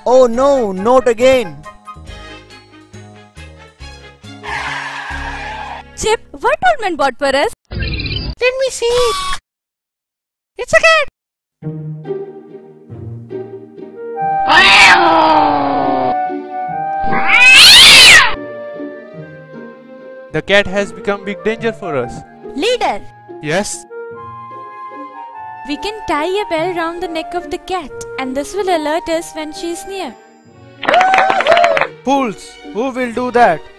Oh no, not again! Chip, what old man bought for us? Let me see. It's a cat. The cat has become big danger for us. Leader, Yes? we can tie a bell round the neck of the cat and this will alert us when she is near. Fools! Who will do that?